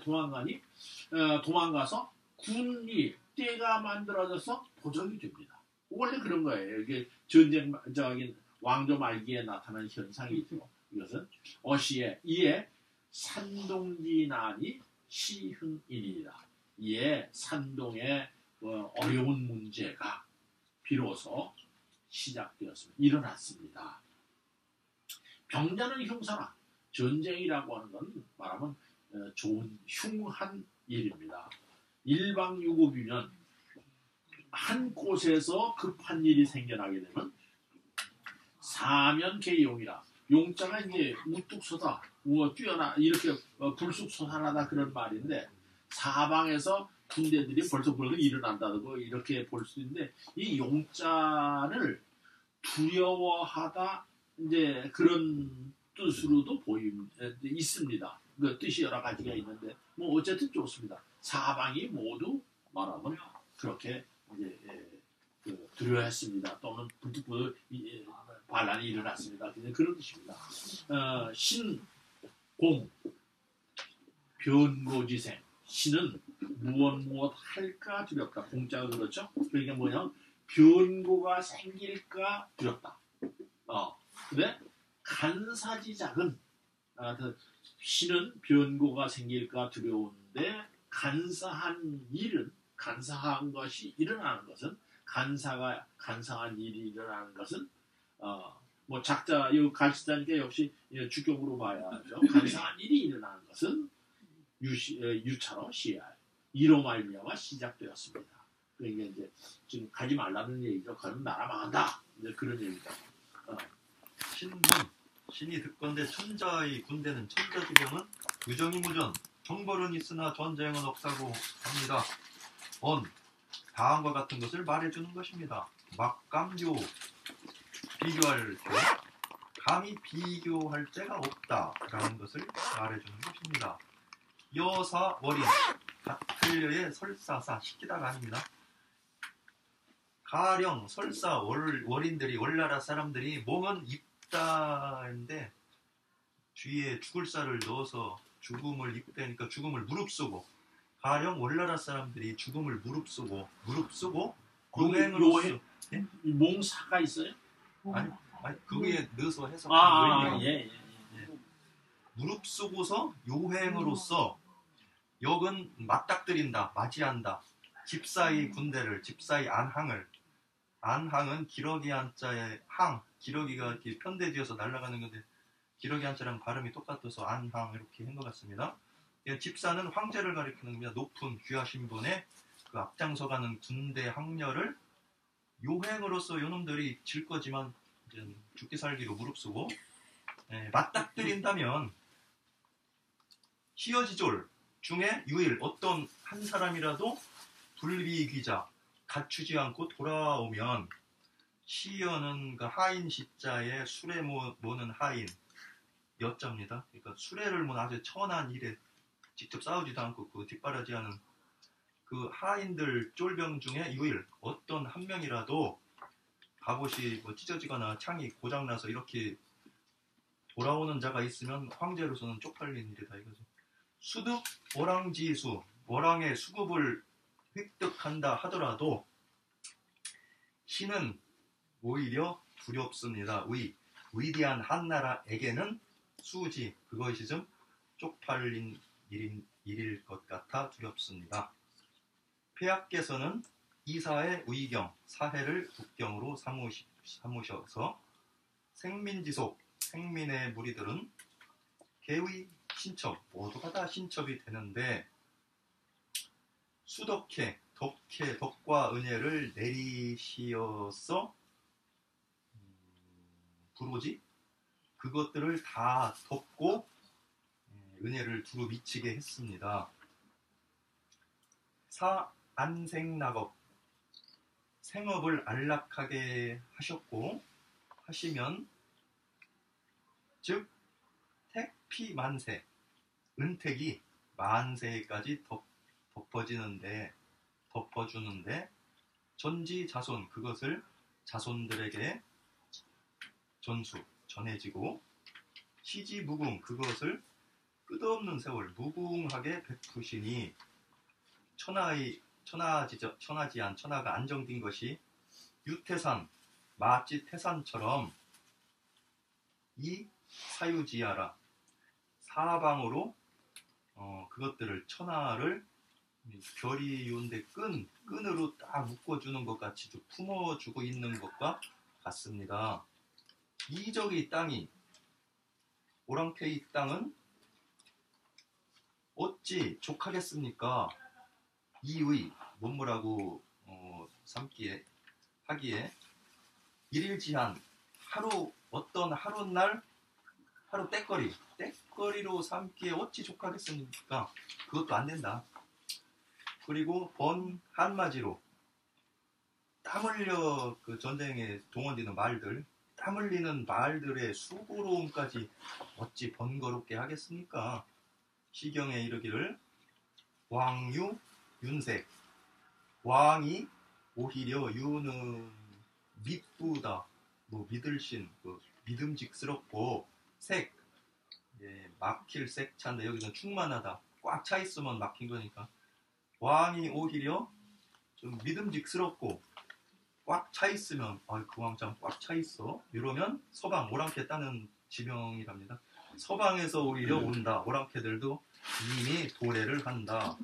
도망가서 군이 떼가 만들어져서 도적이 됩니다. 원래 그런 거예요. 이게 전쟁적인 왕조 말기에 나타나는 현상이죠. 이것은 어시에 이에 산동진난이 시흥이니이다. 이에 산동의 어려운 문제가 비로소 시작되었습니다. 일어났습니다. 병자는 흉사나 전쟁이라고 하는 건 말하면 좋은 흉한 일입니다. 일방유급이면 한 곳에서 급한 일이 생겨나게 되면 사면개용이라 용자가 이제 우뚝 솟아 뛰어나 이렇게 불쑥 솟아나다 그런 말인데 사방에서 군대들이 벌써 일어난다고 이렇게 볼 수 있는데 이 용자를 두려워하다 이제 그런 뜻으로도 있습니다. 그 뜻이 여러 가지가 있는데 뭐 어쨌든 좋습니다. 사방이 모두 말하면 그렇게 이제 두려워했습니다. 또는 불뚝불 반란이 일어났습니다. 그런 뜻입니다. 신공 변고지생 신은 무엇 할까 두렵다. 공자가 그렇죠. 그러니까 뭐냐 변고가 생길까 두렵다. 근데 간사지작은 신은 변고가 생길까 두려운데 간사한 것이 일어나는 것은 간사한 일이 일어나는 것은 뭐 작자 이 가르치자니까 역시 주격으로 봐야죠. 간사한 일이 일어나는 것은 유차로 시할 이로 말미암아 시작되었습니다. 그러니까 이제 지금 가지 말라는 얘기죠. 가면 나라 망한다. 이제 그런 얘기죠. 신이 듣건대 천자의 군대는 천자지경은 유정이 무전 정벌은 있으나 전쟁은 없다고 합니다. 다음과 같은 것을 말해주는 것입니다. 막감교 비교할 때 감히 비교할 때가 없다라는 것을 말해주는 것입니다. 여사 월인 같을 여의 설사사 시키다가 아닙니다. 가령 설사 월인들이 월나라 사람들이 몸은 입다인데 뒤에 죽을 살을 넣어서 죽음을 입대니까 죽음을 무릅쓰고 가령 월나라 사람들이 죽음을 무릅쓰고 용행으로서 몽사가 있어요? 아니 그거에 넣어서 해서 예. 무릅쓰고서 요행으로서 역은 맞닥뜨린다 맞이한다 집사의 군대를 집사의 안항은 기러기 한자의 기러기가 이렇게 편대지어서 날아가는 건데 기러기 한자랑 발음이 똑같아서 안항 이렇게 한 것 같습니다. 집사는 황제를 가리키는 겁니다. 높은 귀하신 분의 그 앞장서가는 군대 항렬을 요행으로서 요놈들이 질 거지만 이제 죽기 살기로 무릅쓰고 맞닥뜨린다면 시여지졸 중에 유일 어떤 한 사람이라도 불비귀자 갖추지 않고 돌아오면 시여는 그 하인 시자에 수레 모는 하인 여자입니다. 그러니까 수레를 모는 아주 천한 일에 직접 싸우지도 않고 그 뒷바라지하는 그 하인들 쫄병 중에 유일 어떤 한 명이라도 갑옷이 뭐 찢어지거나 창이 고장나서 이렇게 돌아오는 자가 있으면 황제로서는 쪽팔린 일이다 이거죠. 수득 월왕지수 월왕의 수급을 획득한다 하더라도 신은 오히려 두렵습니다. 위대한 한나라에게는 수지 그것이 좀 쪽팔린 일일 것 같아 두렵습니다. 폐하께서는 이사의 의경 사해를 국경으로 삼으셔서 생민지속 생민의 무리들은 개의 신첩 모두가 다 신첩이 되는데 수덕해 덕과 은혜를 내리시어서 부로지 그것들을 다 덮고 은혜를 두루 미치게 했습니다. 안생낙업, 생업을 안락하게 하셨고 하시면 즉 택피만세, 은택이 만세까지 덮어주는데 전지자손, 그것을 자손들에게 전해지고 시지무궁, 그것을 끝없는 세월 무궁하게 베푸시니 천하가 안정된 것이 유태산, 마치 태산처럼 이 사유지하라, 사방으로 그것들을 천하를 별이 요운데 끈으로 딱 묶어주는 것 같이 좀 품어주고 있는 것과 같습니다. 이적의 땅이, 오랑캐의 땅은 어찌 족하겠습니까? 이의 문무라고 하기에 일일지한, 어떤 하루날 하루 때거리로 삼기에 어찌 족하겠습니까? 그것도 안 된다. 그리고 한마디로 땀 흘려 그 전쟁에 동원되는 말들, 땀 흘리는 말들의 수고로움까지 어찌 번거롭게 하겠습니까? 시경에 이르기를 왕유 윤색, 왕이 오히려 유는 미쁘다, 믿을신, 믿음직스럽고 색, 막힐 색차인데 여기서 충만하다, 꽉 차 있으면 막힌 거니까 왕이 오히려 좀 믿음직스럽고 꽉 차 있으면 그 왕짱 꽉 차 있어 이러면 서방, 오랑캐 따는 지명이랍니다. 서방에서 오히려 온다, 오랑캐들도 이미 도래를 한다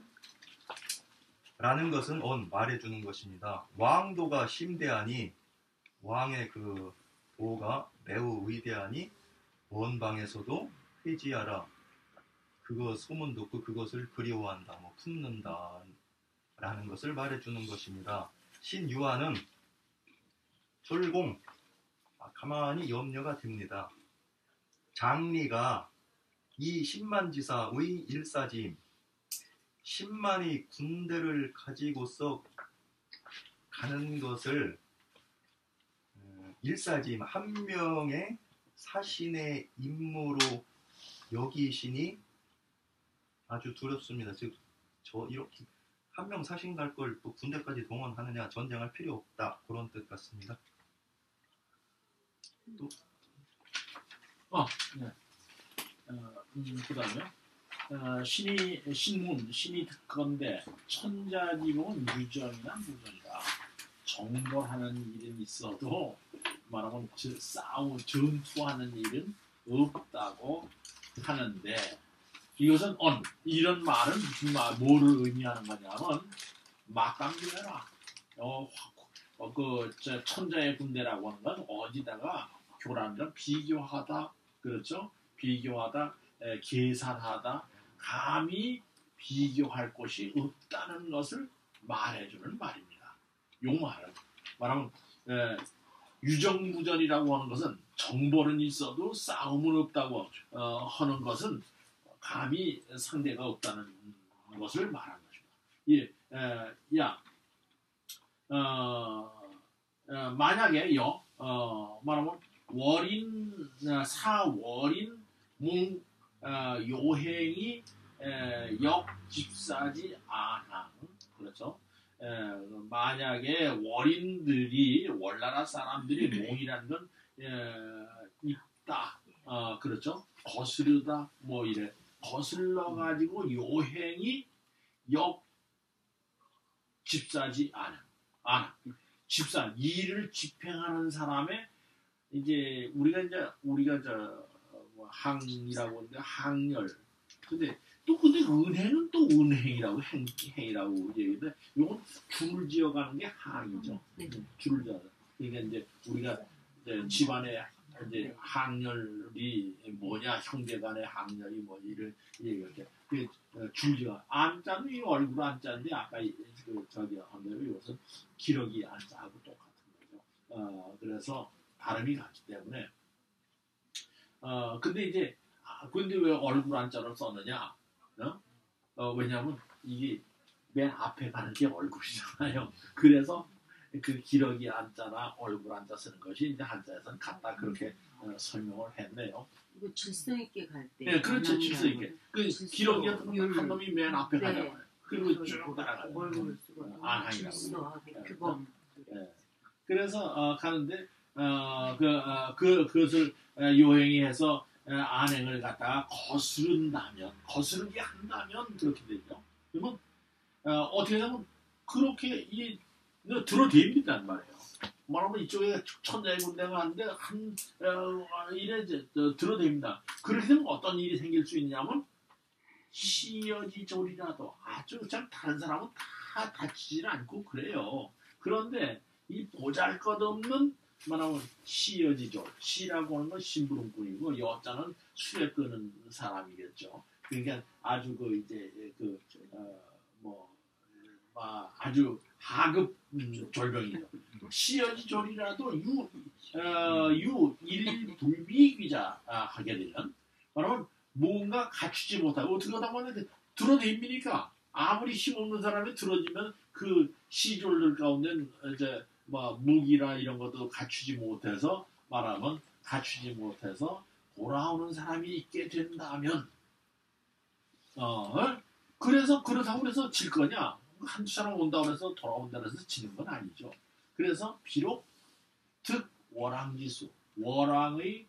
라는 것은 말해주는 것입니다. 왕도가 심대하니, 왕의 그 도가 매우 위대하니 원방에서도 회지하라, 그거 소문 듣고 그것을 그리워한다, 품는다 라는 것을 말해주는 것입니다. 신유아는 졸공, 가만히 염려가 됩니다. 장리가 이 10만지사의 일사지임, 10만이 군대를 가지고서 가는 것을 일사지임, 한 명의 사신의 임무로 여기시니 아주 두렵습니다. 즉 이렇게 한 명 사신 갈 걸 또 군대까지 동원하느냐, 전쟁할 필요 없다, 그런 뜻 같습니다. 또 네. 그다음에 신이 듣건대 천자지봉은 유정이나 무정이다. 정벌하는 일은 있어도 말하면 전투하는 일은 없다고 하는데, 이것은 이런 말은 뭐를 의미하는 거냐면 막강교해라. 천자의 군대라고 하는 건 어디다가 교란이랑 비교하다, 그렇죠? 비교하다, 계산하다, 감히 비교할 곳이 없다는 것을 말해주는 말입니다. 요 말은 유정무전이라고 하는 것은 정벌은 있어도 싸움은 없다고 하는 것은 감히 상대가 없다는 것을 말하는 것입니다. 만약에요, 말하면 사월인 요행이 역집사지 않아, 그렇죠? 만약에 월인들이, 월나라 사람들이 몽이라는 건 있다, 그렇죠? 거스르다, 이래 거슬러 가지고 요행이 역집사지 않아. 일을 집행하는 사람의 이제 우리가 항이라고 하는데 항열. 근데 은행은 또 은행이라고 행이라고 얘기하는데, 이건 줄을 지어가는 게 항이죠. 줄을 지어. 그러니까 이제 우리가 이제 집안에 이제 항열이 뭐냐, 형제간의 항열이 이를 얘기할 때 줄 지어. 안자는 이 얼굴 안자인데 아까 저기 한 대로 이것은 기러기 안자하고 똑같은 거죠. 그래서 발음이 같기 때문에. 근데 왜 얼굴 안자를 썼느냐? 왜냐하면 이게 맨 앞에 가는 게 얼굴이잖아요. 그래서 그 기러기 한자나 얼굴 한자 쓰는 것이 이제 한자에서는 같다 그렇게 설명을 했네요. 이거 질서 있게 갈 때. 네, 그렇죠. 질서 있게. 그 질서, 기러기 같은 율. 한 놈이 맨 앞에 네. 가잖아요. 그리고 쭉 따라가요. 얼굴을 쓰고 안항이라고. 질서하게 네. 규범. 예. 그래서 가는데 그것을 요행이 해서 안행을 갖다가 거스르게 한다면 그렇게 되죠. 그러면 어떻게 되면 그렇게 들어댑니다는 말이에요. 말하면 이쪽에 천자의 군대가 하는데 이래 들어댑니다. 그렇게 되면 어떤 일이 생길 수 있냐면 시여지졸이라도 아주 참 다른 사람은 다 다치질 않고 그래요. 그런데 이 보잘것없는 말하면 시여지졸, 시라고 하는 건 심부름꾼이고 여자는 술에 끄는 사람이겠죠. 그러니까 아주 아주 하급 졸병이죠. 시여지졸이라도 일불비귀자 하게 되면 말하면 뭔가 갖추지 못하고 어떻게 하다 보면 들어댑니까? 아무리 힘없는 사람이 들어지면 그 시졸들 가운데 이제 무기나 이런 것도 갖추지 못해서 돌아오는 사람이 있게 된다면 그래서 그렇다고 해서 질 거냐? 한두 사람 온다고 해서 돌아온다고 해서 지는 건 아니죠. 그래서 비록 득월왕지수 월왕의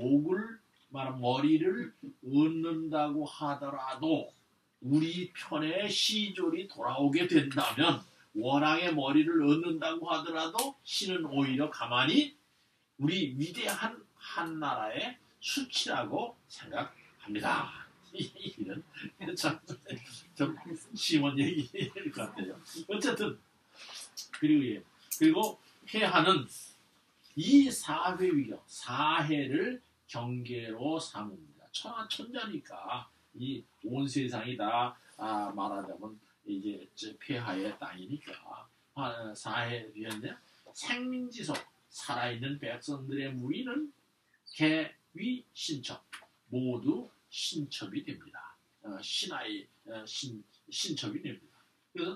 머리를 얻는다고 하더라도 우리 편에 시졸이 돌아오게 된다면 월왕의 머리를 얻는다고 하더라도 신은 오히려 가만히 우리 위대한 한나라의 수치라고 생각합니다. 이런 좀 심한 얘기일 것 같아요. 어쨌든 그리고 폐하는 이 사회위경 사해를 경계로 삼습니다. 천자니까 이 온 세상이 다 말하자면 이제 폐하의 땅이니까 사해위인데 생민지속 살아있는 백성들의 무리는 개위 신첩 모두 신첩이 됩니다. 신하의 신첩이 됩니다. 그래서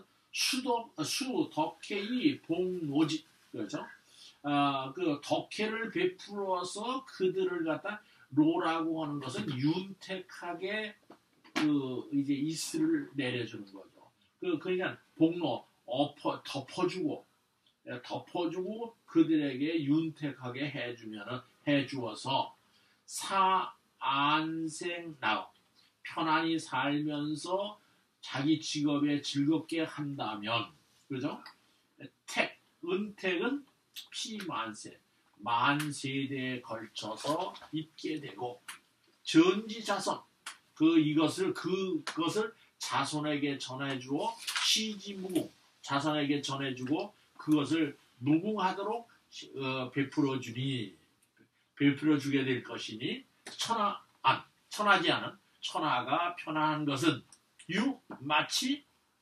덕혜의 봉노지 그렇죠? 그 덕혜를 베풀어서 그들을 갖다 로라고 하는 것은 윤택하게 이제 이슬을 내려주는 거죠. 그러니까 복로 덮어주고 그들에게 윤택하게 해주어서 사안생나업 편안히 살면서 자기 직업에 즐겁게 한다면 그죠? 은택은 피만세 만세대에 걸쳐서 입게 되고 전지자손 그것을 자손에게 전해주어 시지무궁 자손에게 전해주고 그것을 무궁하도록 베풀어주게 될 것이니 천하지 않은 천하가 편안한 것은 마치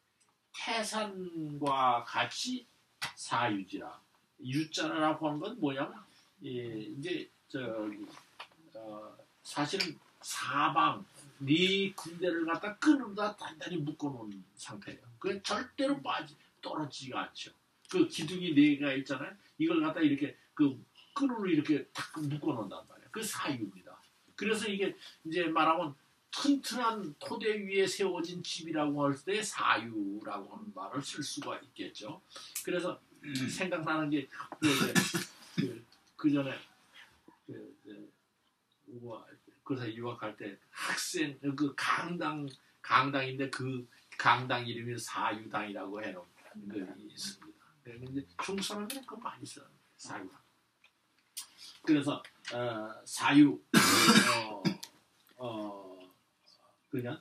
태산과 같이 사유지라. 유자라고 하는 건 뭐냐면 이제 사실은 사방 네 군대를 갖다 끈으로다 단단히 묶어놓은 상태예요. 그게 절대로 떨어지지가 않죠. 그 기둥이 4개가 있잖아요. 이걸 갖다 이렇게 그 끈으로 이렇게 탁 묶어놓는단 말이에요. 그 사유입니다. 그래서 이게 이제 말하면 튼튼한 토대 위에 세워진 집이라고 할 때 사유라고 하는 말을 쓸 수가 있겠죠. 그래서 생각나는 게 그 전에 그래서 유학할 때 학생 그 강당인데 그 강당 이름이 사유당이라고 해놓은 게 있습니다. 그런데 중국 사람들은 그거 많이 써요. 사유당. 그래서 사유 그냥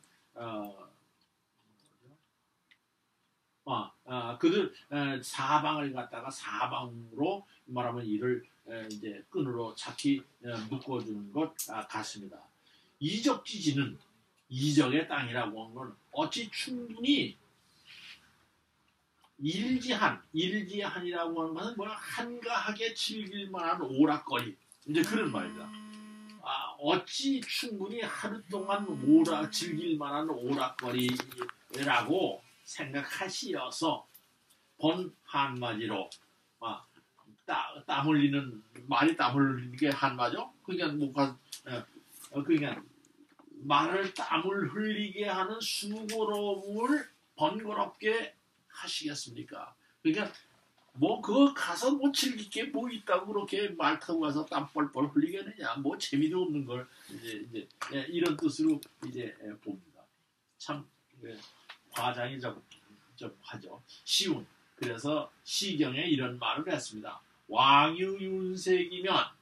그들 사방을 갖다가 사방으로 말하면 이를 이제 끈으로 착히 묶어주는 것 같습니다. 이적지지는 이적의 땅이라고 하는 건 어찌 충분히 일지한이라고 하는 것은 뭐야 한가하게 즐길 만한 오락거리 이제 그런 말이다. 어찌 충분히 하루 동안 즐길 만한 오락거리라고 생각하시어서 본 한마디로 땀 흘리는 말이 땀 흘리는 게 한마죠. 그러니까 그러니까 말을 땀을 흘리게 하는 수고로움을 번거롭게 하시겠습니까? 그러니까 그거 가서 즐길 게 뭐 있다고 그렇게 말 타고 가서 땀 뻘뻘 흘리겠느냐? 재미도 없는 걸 이제 이런 뜻으로 이제 봅니다. 참 과장이 좀 하죠. 시운. 그래서 시경에 이런 말을 했습니다. 왕유윤색이면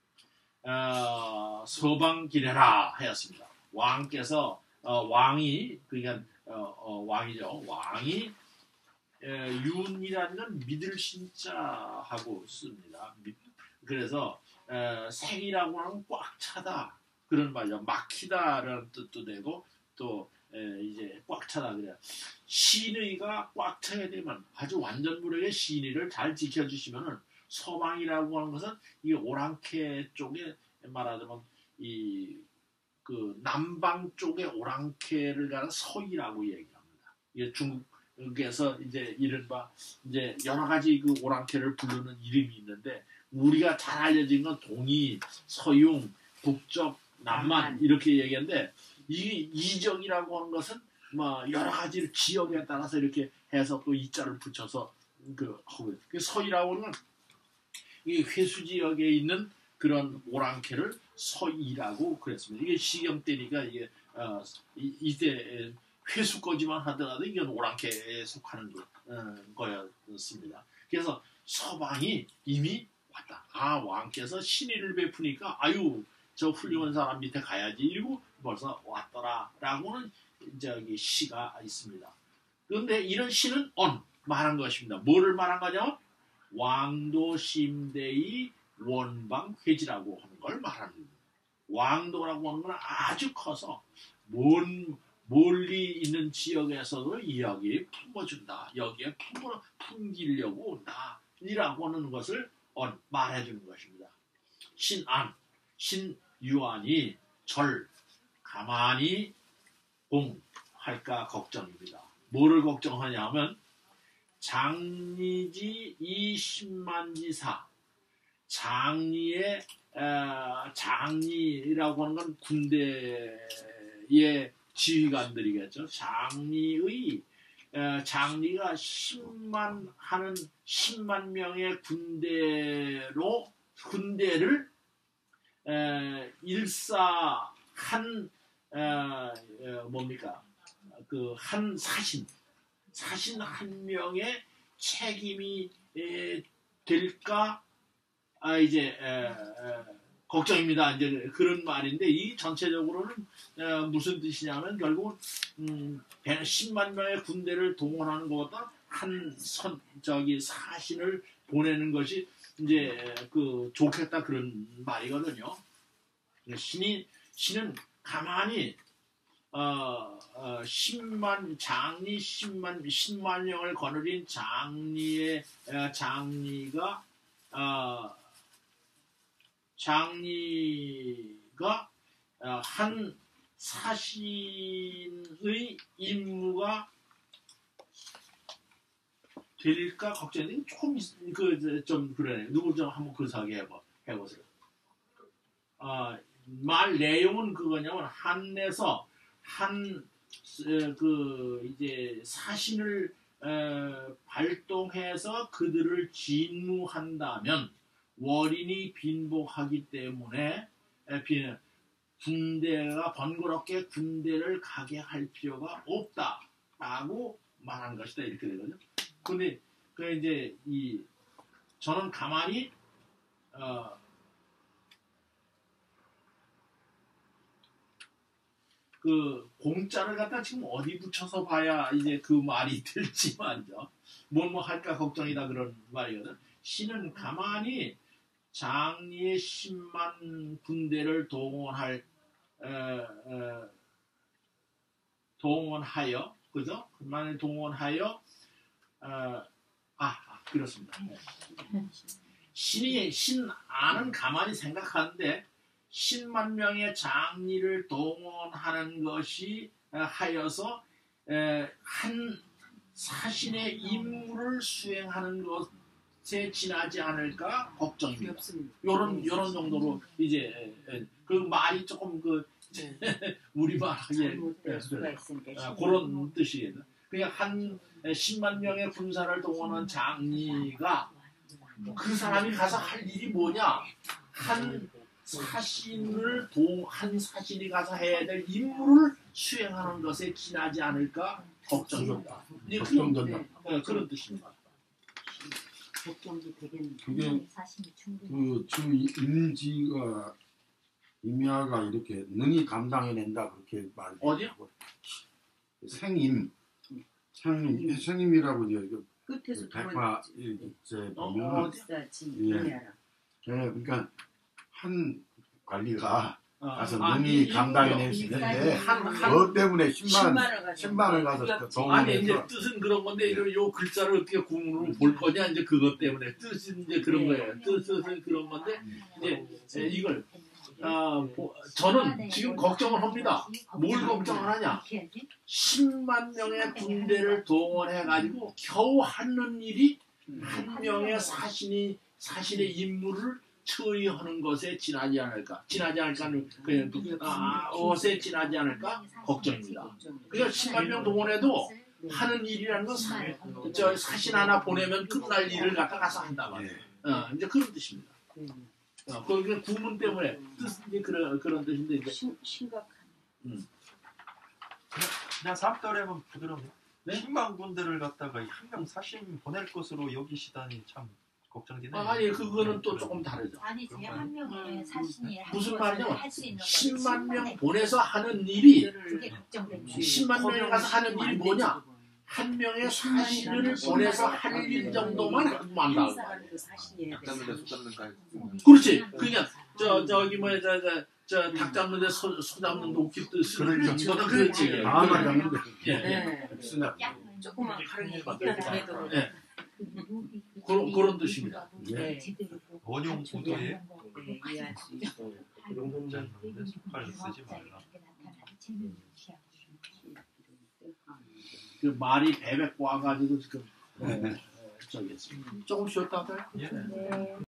서방기래라 하였습니다. 왕께서 왕이 그러니까 왕이죠. 왕이 윤이라는 건 믿을 신자하고 씁니다. 그래서 색이라고 하면 꽉 차다 그런 말이죠. 막히다라는 뜻도 되고 또 이제 꽉 차다 그래요. 신의가 꽉 차야 되면 아주 완전무력의 신의를 잘 지켜주시면은 서방이라고 하는 것은 이 오랑캐 쪽에 말하자면 그 남방 쪽의 오랑캐를 가는 서이라고 얘기합니다. 이게 중국에서 이제 이른바 이제 여러 가지 그 오랑캐를 부르는 이름이 있는데 우리가 잘 알려진 건 동이, 서융, 북적, 남만 이렇게 얘기하는데 이 이적이라고 하는 것은 여러 가지 지역에 따라서 이렇게 해서 또 이자를 붙여서 하고 서이라고 하는 건 이 회수 지역에 있는 그런 오랑캐를 서이라고 그랬습니다. 이게 시경 때니까 이게 이때 회수거지만 하더라도 이건 오랑캐에 속하는 거였습니다. 그래서 서방이 이미 왔다. 왕께서 신의를 베푸니까 저 훌륭한 사람 밑에 가야지 이러고 벌써 왔더라라고는 시가 있습니다. 그런데 이런 시는 말한 것입니다. 뭐를 말한 거냐? 왕도심대의 원방회지라고 하는 걸 말하는 겁니다. 왕도라고 하는 건 아주 커서 멀리 있는 지역에서도 여기에 품어준다. 여기에 품기려고 온다. 이라고 하는 것을 말해주는 것입니다. 신유안이 절 가만히 봉할까 걱정입니다. 뭐를 걱정하냐면 장리지 이십만지사 장리라고 하는 건 군대의 지휘관들이겠죠. 장리가 10만 명의 군대를 일사한 한 사신 한 명의 책임이 될까 걱정입니다. 이제 그런 말인데 이 전체적으로는 무슨 뜻이냐면 결국은 10만 명의 군대를 동원하는 것보다 사신을 보내는 것이 이제 좋겠다 그런 말이거든요. 신은 가만히 10만 명을 거느린 장리가 한 사신의 임무가 될까 걱정인데 좀 그러네. 누구 좀 한번 그렇게 해보세요. 말 내용은 그거냐면 한에서 이제 사신을 발동해서 그들을 진무한다면 월인이 빈복하기 때문에 번거롭게 군대를 가게 할 필요가 없다라고 말한 것이다 이렇게 되거든요. 근데 이제 저는 가만히 공짜를 갖다 지금 어디 붙여서 봐야 이제 그 말이 될지 말이죠. 뭐 할까 걱정이다 그런 말이거든. 신은 가만히 장리의 10만 군대를 동원하여 그죠? 그만을 동원하여 그렇습니다. 신안은 가만히 생각하는데 10만 명의 장리를 동원하는 것이 하여서 한 사신의 임무를 수행하는 것에 지나지 않을까 걱정입니다. 없습니다. 요런 정도로 이제 그 말이 조금 그 우리말하게 잘못될 수가 있으니까. 그런 뜻이에요. 그냥 한 10만 명의 군사를 동원한 장리가 그 사람이 가서 할 일이 뭐냐? 한 사신이 가서 해야 될 임무를 수행하는 것에 지나지 않을까 걱정된다. 걱정된다. 그런 뜻입니다. 걱정도 되겠는데. 그게 사심이 충분히. 그 지금 임야가 이렇게 능히 감당해낸다 그렇게 말해요. 어디요? 생임이라고 이제 끝에서 백화 이제 보면 어디? 예. 그러니까 한 관리가 가서 아니, 능히 감당해낼 수 있는데 그 때문에 10만을 가서 아니 이제 동원해서 뜻은 그런 건데 요 글자를 어떻게 구문으로 볼 거냐 이제 그것 때문에 뜻은 이제 그런 거예요. 뜻은 그런 건데 이제 이걸 저는 지금 걱정을 합니다. 뭘 걱정을 하냐? 10만 명의 군대를 동원해가지고 겨우 하는 일이 한 명의 사신의 임무를 처리하는 것에 지나지 않을까? 지나지 않을까는 그냥 것에 지나지 않을까? 걱정입니다. 그러니까 10만 명 동원해도 하는 일이라는 건 사신 하나 보내면 끝날 일을 갖다 가서 한다 말이에요. 이제 그런 뜻입니다. 그 구문 때문에 뜻이 그런 뜻인데 이제 심각한. 그냥 삼달에는 부드럽네요. 네? 10만 군대를 갖다가 한 명 사신 보낼 것으로 여기시다니 참 걱정되네요. 아니 그거는 또 조금 다르죠. 아니지 한 명의 사신이 무슨 말이냐? 할수 있는 거지. 10만 명 보내서 하는 일이 그게 걱정됩니다. 10만 명이 가서 하는 일이 뭐냐? 한 명의 사신을 보내서 할 일 정도만 하고 만다고. 그렇지. 그러니까 저기 뭐야 닭 잡는데 소 잡는 도끼 뜻을 이거는 그렇지. 다만 잡는데 예. 쓰나 조그만 가랑이 있다고 예. 그런 뜻입니다. 예. 원용 구도에 네, 이해할 수 있어요. 잡는데 속할 쓰지 말라. 그 말이 베베 꼬아가지고 지금 저기 조금 쉬었다 할까요? 예. 네.